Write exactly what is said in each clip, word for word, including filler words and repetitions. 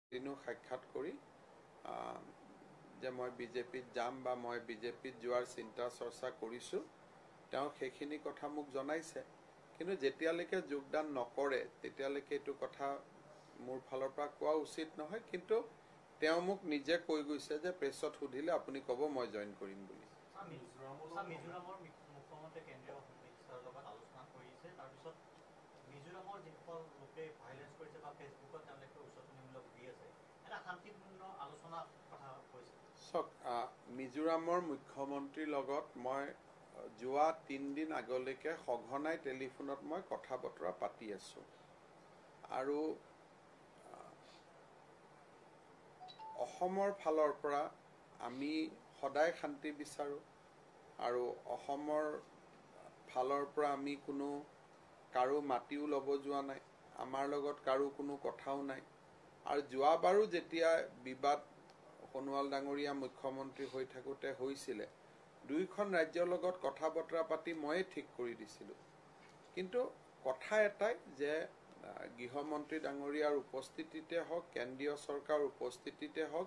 দিনো সাক্ষাৎ কৰি যে মই বিজেপিত যাম বা মই বিজেপিত যোৱাৰ চিন্তা চৰ্চা কৰিছোঁ তেওঁ সেইখিনি কথা মোক জনাইছে কিন্তু যেতিয়ালৈকে যোগদান নকৰে তেতিয়ালৈকে এইটো কথা মোৰ ফালৰ পৰা কোৱা উচিত নহয় কিন্তু তেওঁ মোক নিজে কৈ গৈছে যে প্ৰেছত সুধিলে আপুনি ক'ব মই জইন কৰিম বুলি মিজোৰামৰ মুখ্যমন্ত্ৰী কেন্দ্ৰীয় মিনিষ্টাৰৰ লগত আলোচনা কৰিছে তাৰপিছত মিজোৰামৰ যিসকল লোকে ভাইলেন্স কৰিছে বা ফেচবুকত তেওঁলোকে উচতনিমূলক দি আছে এটা শান্তিপূৰ্ণ আলোচনা কথা কৈছে চাওক মিজোৰামৰ মুখ্যমন্ত্ৰীৰ লগত মই যোৱা তিনিদিন আগলৈকে সঘনাই টেলিফোনত মই কথা বতৰা পাতি আছোঁ আৰু অসমৰ ফালৰ পৰা আমি সদায় শান্তি বিচাৰোঁ আৰু অসমৰ ফালৰ পৰা আমি কোনো কাৰো মাটিও ল'ব যোৱা নাই আমাৰ লগত কাৰো কোনো কথাও নাই আৰু যোৱাবাৰো যেতিয়া বিবাদ সোণোৱাল ডাঙৰীয়া মুখ্যমন্ত্ৰী হৈ থাকোঁতে হৈছিলে দুইখন ৰাজ্যৰ লগত কথা বতৰা পাতি ময়ে ঠিক কৰি দিছিলোঁ কিন্তু কথা এটাই যে গৃহমন্ত্ৰী ডাঙৰীয়াৰ উপস্থিতিতে হওক কেন্দ্ৰীয় চৰকাৰৰ উপস্থিতিতে হওক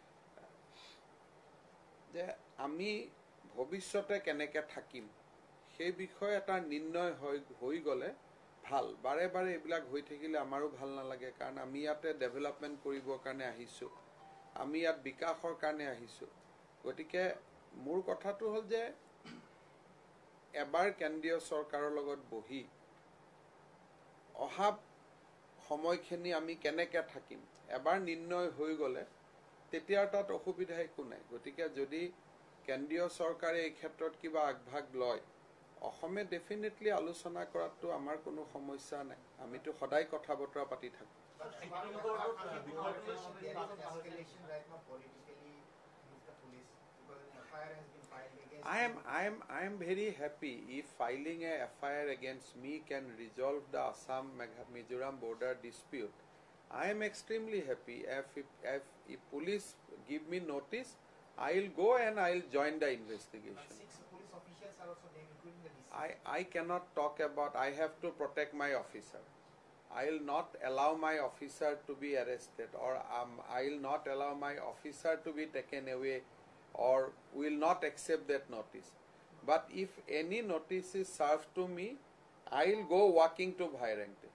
যে আমি ভৱিষ্যতে কেনেকৈ থাকিম সেই বিষয়ে এটা নিৰ্ণয় হৈ হৈ গ'লে ভাল বাৰে বাৰে এইবিলাক হৈ থাকিলে আমাৰো ভাল নালাগে কাৰণ আমি ইয়াতে ডেভেলপমেণ্ট কৰিবৰ কাৰণে আহিছোঁ আমি ইয়াত বিকাশৰ কাৰণে আহিছোঁ গতিকে মোৰ কথাটো হ'ল যে এবাৰ কেন্দ্ৰীয় চৰকাৰৰ লগত বহি অহা সময়খিনি আমি কেনেকৈ থাকিম এবাৰ নিৰ্ণয় হৈ গ'লে তেতিয়া তাত অসুবিধা একো নাই গতিকে যদি কেন্দ্ৰীয় চৰকাৰে এই ক্ষেত্ৰত কিবা আগভাগ লয় অসমে ডেফিনেটলি আলোচনা কৰাটো আমাৰ কোনো সমস্যা নাই আমিতো সদায় কথা বতৰা পাতি থাকোঁ I am, I am, I am very happy if filing a F I R against me can resolve the Assam Mizoram border dispute. I am extremely happy if, if, if, if police give me notice, I will go and I will join the investigation. But six police officials are also there, including the D C. I, I cannot talk about, I have to protect my officer. I will not allow my officer to be arrested or um, I will not allow my officer to be taken away or will not accept that notice. But if any notice is served to me, I will go walking to Bhairangte.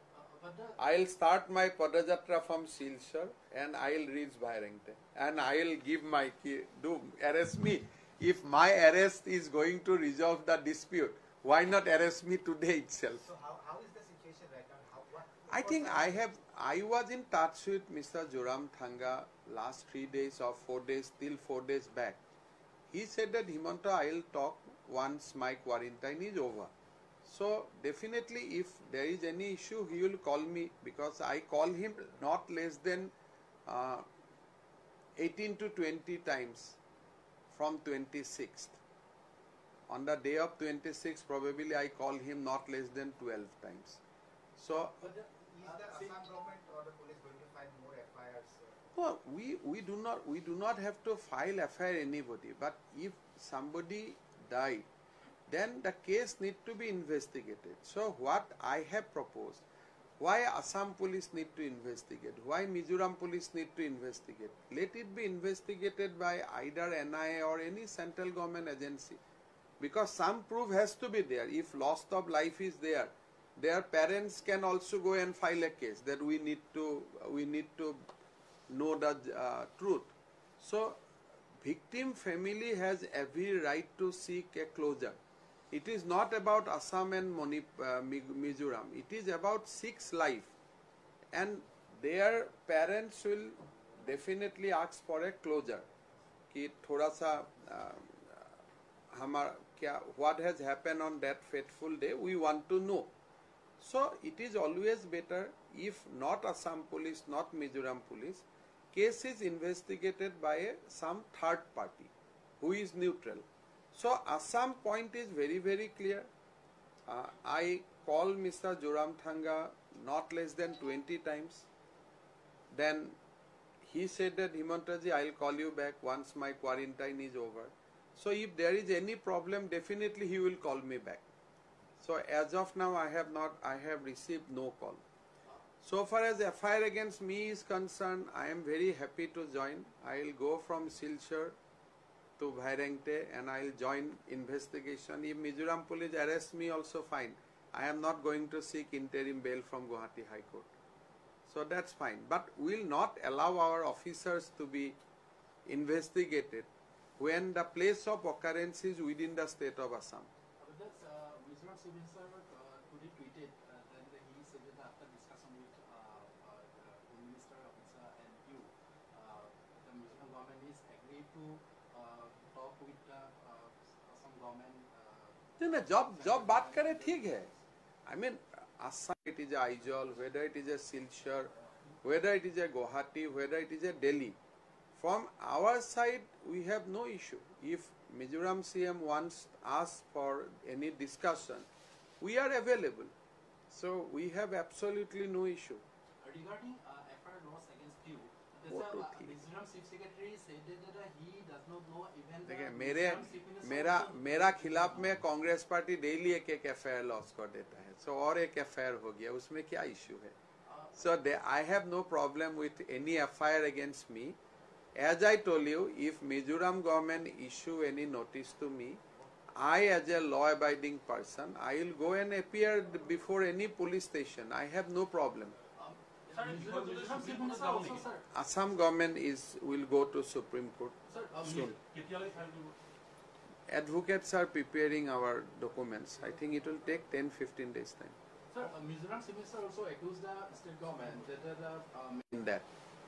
I will start my Padajatra from Silchar and I will reach Bhairangte. And I will give my key, do arrest me. If my arrest is going to resolve the dispute, why not arrest me today itself? So how, how is the situation right now? How, what, I think I have, I was in touch with Mister Joram Thanga last three days or four days, till four days back. He said that Himanta, I will talk once my quarantine is over. So definitely if there is any issue, he will call me because I call him not less than uh, eighteen to twenty times from twenty-sixth. On the day of twenty-sixth, probably I call him not less than twelve times. So but the, is the Assam government or the police going to file more F I Rs? no, we, we do not we do not have to file F I R anybody. But if somebody died, then the case need to be investigated. So what I have proposed, why Assam police need to investigate, why Mizoram police need to investigate, let it be investigated by either N I A or any central government agency because some proof has to be there. If loss of life is there, their parents can also go and file a case that we need to we need to know the uh, truth. So victim family has every right to seek a closure. It is not about Assam and Manip, uh, Mizoram. It is about Sikhs' life. And their parents will definitely ask for a closure. Ki thoda sa, uh, hamar, kya, what has happened on that fateful day, we want to know. So it is always better if not Assam police, not Mizoram police, case is investigated by a, some third party who is neutral. So Assam point is very very clear. Uh, I call Mister Joram Thanga not less than twenty times. Then he said that Himantaji, I will call you back once my quarantine is over. So if there is any problem, definitely he will call me back. So as of now, I have not, I have received no call. So far as F I R against me is concerned, I am very happy to join. I will go from Silchar to Bhairengte and I will join investigation. If Mizoram police arrest me, also fine. I am not going to seek interim bail from Guwahati High Court. So that's fine. But we will not allow our officers to be investigated when the place of occurrence is within the state of Assam. But that's uh, Mizoram Chief Minister uh, today tweeted uh, that he said that after discussion with uh, uh, the Home Minister officer and you, uh, the Mizoram government is agreed to uh, talk with the uh, Assam government. Uh, No, job job बात करे ठीक है. I mean, Assam, it is a Aizawl, whether it is a Silchar, whether it is a Guwahati, whether it is a Delhi. From our side, we have no issue. If Mizoram C M wants us for any discussion, we are available. So we have absolutely no issue. regarding uh, F I R laws against you, What the to uh, think? Mizoram Chief Secretary said that uh, he does not know even देखिए the मेरे Mizoram Chief Minister मेरा also- मेरा खिलाफ में Congress party daily एक एक F I R loss कर देता है. सो और एक एफ आई आर हो गया, उसमें क्या इश्यू है? So I have no problem with any F I R against me. As I told you, if Mizoram government issue any notice to me, I as a law-abiding person, I will go and appear before any police station. I have no problem. Sir, Mizoram Mizoram Chief Minister also, sir. Assam government is will go to Supreme Court Sir, uh, soon. কেতিয়ালৈ file কৰিব? Advocates are preparing our documents. I think it will take ten to fifteen days time Sir, uh, Mizoram Chief Minister also accused the state government that the um, in that.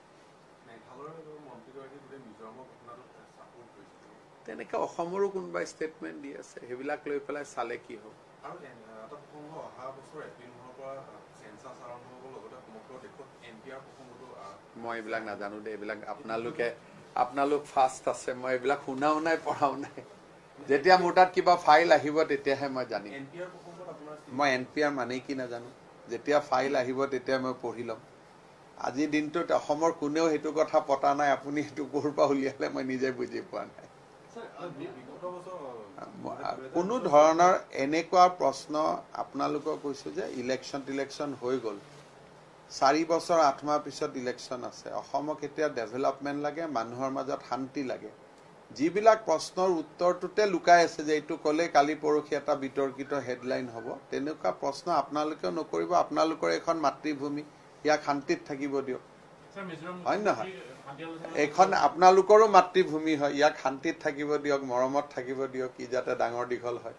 মেঘালয়ৰ মন্ত্ৰীগৰাকী গোটেই মিজোৰামৰ ঘটনাটোত support কৰিছিল তেনেকে অসমৰো কোনোবা statement দি আছে, সেইবিলাক লৈ পেলাই চালে কি হ'ব? আৰু এন- এটা প্ৰসংগ অহা বছৰ এপ্ৰিল মাহৰ পৰা চেঞ্চাছ আৰম্ভ হ'ব, লগতে সমগ্ৰ দেশত এন পি আৰ প্ৰসংগটো আ- মই এইবিলাক নাজানো দেই, এইবিলাক আপোনালোকে আপোনালোক ফাষ্ট আছে, মই এইবিলাক শুনাও নাই পঢ়াও নাই. যেতিয়া মোৰ তাত কিবা ফাইল আহিব তেতিয়াহে মই জানিম. এন পি আৰ প্ৰসংগত আপোনাৰ মই এন পি আৰ মানে কি নাজানো. যেতিয়া ফাইল আহিব তেতিয়া মই পঢ়ি ল'ম. আজিৰ দিনটোত অসমৰ কোনেও সেইটো কথা পতা নাই, আপুনি সেইটো ক'ৰ পৰা উলিয়ালে মই নিজে বুজি পোৱা নাই. sir, uh, বি- বিগত বছৰ কোনো ধৰণৰ এনেকুৱা প্ৰশ্ন আপোনালোকক কৈছো যে ইলেকশ্যন টিলেকশ্যন হৈ গ'ল, চাৰি বছৰ আঠ মাহ পিছত ইলেকশ্যন আছে. অসমক এতিয়া ডেভেলপমেণ্ট লাগে, মানুহৰ মাজত শান্তি লাগে. যিবিলাক প্ৰশ্নৰ উত্তৰটোতে লুকাই আছে যে এইটো ক'লে কালি পৰহি এটা বিতৰ্কিত হেডলাইন হ'ব, তেনেকুৱা প্ৰশ্ন আপোনালোকেও নকৰিব. আপোনালোকৰ এখন মাতৃভূমি, ইয়াক শান্তিত থাকিব দিয়ক, হয় নহয়? এইখন আপোনালোকৰো মাতৃভূমি হয়, ইয়াক শান্তিত থাকিব দিয়ক, মৰমত থাকিব দিয়ক, ই যাতে ডাঙৰ দীঘল হয়.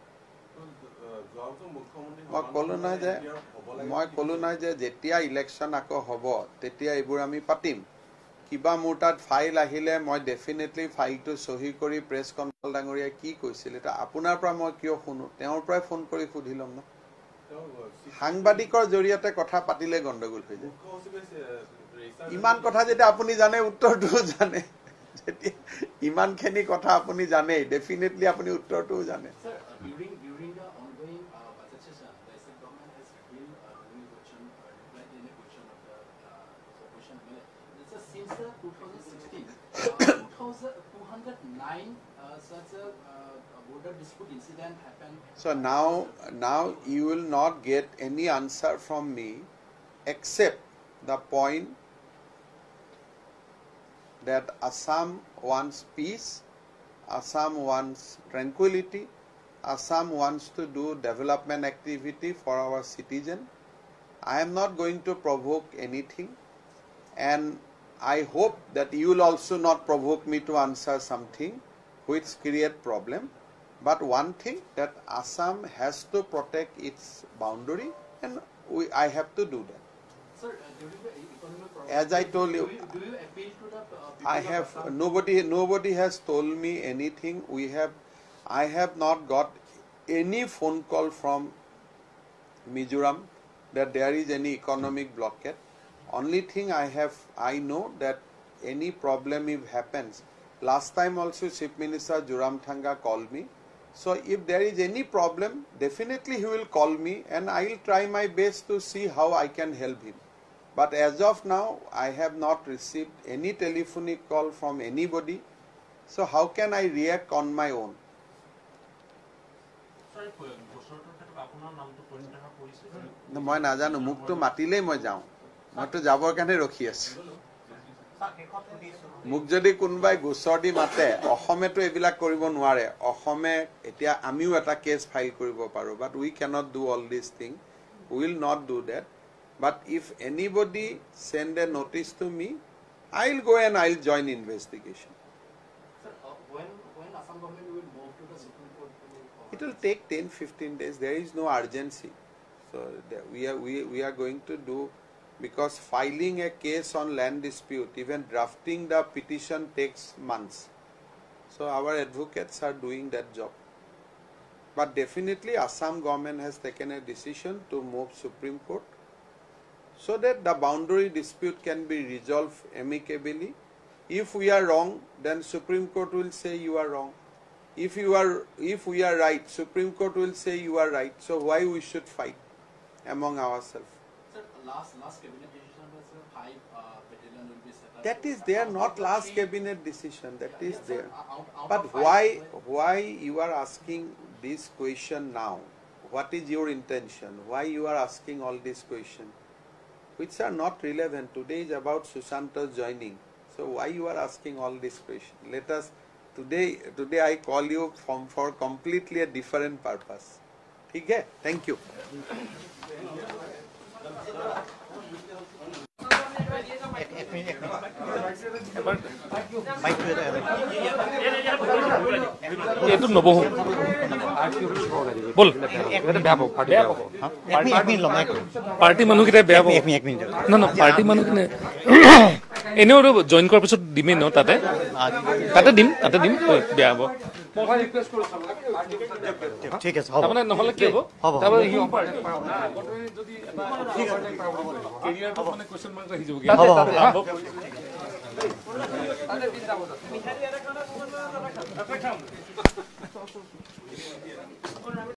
যোৱা বছৰ মুখ্যমন্ত্ৰী মই ক'লো নহয় যে এন পি আৰ হ'ব লাগে। মই ক'লো নহয় যে যেতিয়া ইলেকশ্যন আকৌ হ'ব তেতিয়া এইবোৰ আমি পাতিম. কিবা মোৰ তাত ফাইল আহিলে মই ডেফিনেটলি ফাইলটো চহী কৰি প্ৰেছ কনফাৰেন্স ডাঙৰীয়াই কি কৈছিল এটা আপোনাৰ পৰা মই কিয় শুনো, তেওঁৰ পৰাই ফোন কৰি সুধি ল'ম ন. তেওঁ, চিফ সাংবাদিকৰ জৰিয়তে কথা পাতিলে গণ্ডগোল হৈ যায়. মুখ্য সচিবে চে- ৰেজিষ্টাৰ ইমান কথা যেতিয়া আপুনি জানে, উত্তৰটোও জানে, যেতিয়া ইমানখিনি কথা আপুনি জানেই, ডেফিনেটলি আপুনি উত্তৰটোও জানে. sir, uh, during during the ongoing uh, budget session, the state government has been uh, doing a question, uh, replied in a question of the uh, opposition M L A. This is since uh, twenty sixteen, uh, two hundred nine uh, such a uh, border dispute incident happened. So now, now you will not get any answer from me except the point that Assam wants peace, Assam wants tranquility, Assam wants to do development activity for our citizen. I am not going to provoke anything, and I hope that you will also not provoke me to answer something which create problem. But one thing, that Assam has to protect its boundary, and we, I have to do that. Sir, uh, during the economic problem, As I told you, do you, do you appeal to the uh, people I of have Assam? nobody nobody has told me anything. We have I have not got any phone call from Mizoram that there is any economic blockade. Only thing I have I know that any problem if happens. Last time also Chief Minister Joramthanga called me. So if there is any problem, definitely he will call me and I will try my best to see how I can help him. But as of now, I have not received any telephonic call from anybody. So how can I react on my own? বছৰটোৰ ক্ষেত্ৰত আপোনাৰ নামটো পৰিণত হৈ পৰিছে মই নাজানো, মোকতো মাতিলেই মই যাওঁ. মইতো যাবৰ কাৰণে ৰখি আছো স্যাৰ শেষত সুধিছো মোক যদি কোনোবাই গোচৰ দি মাতে অসমেতো এইবিলাক কৰিব নোৱাৰে অসমে এতিয়া আমিও এটা কেছ ফাইল কৰিব পাৰো but we can't do all this thing will not do that but if anybody send a notice to me I will go and I will join investigation. Sir, uh, when when Assam government will move to the Supreme Court to uh, It will take ten to fifteen days. There is no urgency. So the- we are we, we are going to do because filing a case on land dispute, even drafting the petition takes months. So our advocates are doing that job. But definitely Assam government has taken a decision to move Supreme Court so that the boundary dispute can be resolved amicably. If we are wrong, then Supreme Court will say you are wrong. If you are, if we are right, Supreme Court will say you are right. So why we should fight among ourselves? Sir, last last cabinet decision was uh, five uh, battalion will be set up. That is there, not last cabinet decision. That is Yes, sir. there. Out- out But of five, why, when- why you are asking this question now? What is your intention? Why you are asking all these questions, which are not relevant? Today is about Sushanta's joining. So why you are asking all these questions? Let us today. Today I call you from for completely a different purpose. Okay? Thank you. এইটো নবহো বল party মানুহকেইটাই বেয়া পাব ন ন party মানুহখিনি এনেও join কৰাৰ পিছত দিমেই ন তাতে তাতে দিম তাতে দিম বেয়া হ'ব ঠিক আছে তাৰমানে নহ'লে কি হ'ব তাৰমানে সি যদি কেৰিয়াৰটো মানে কুৱেশ্যন মাৰ্ক আহি যাবগৈ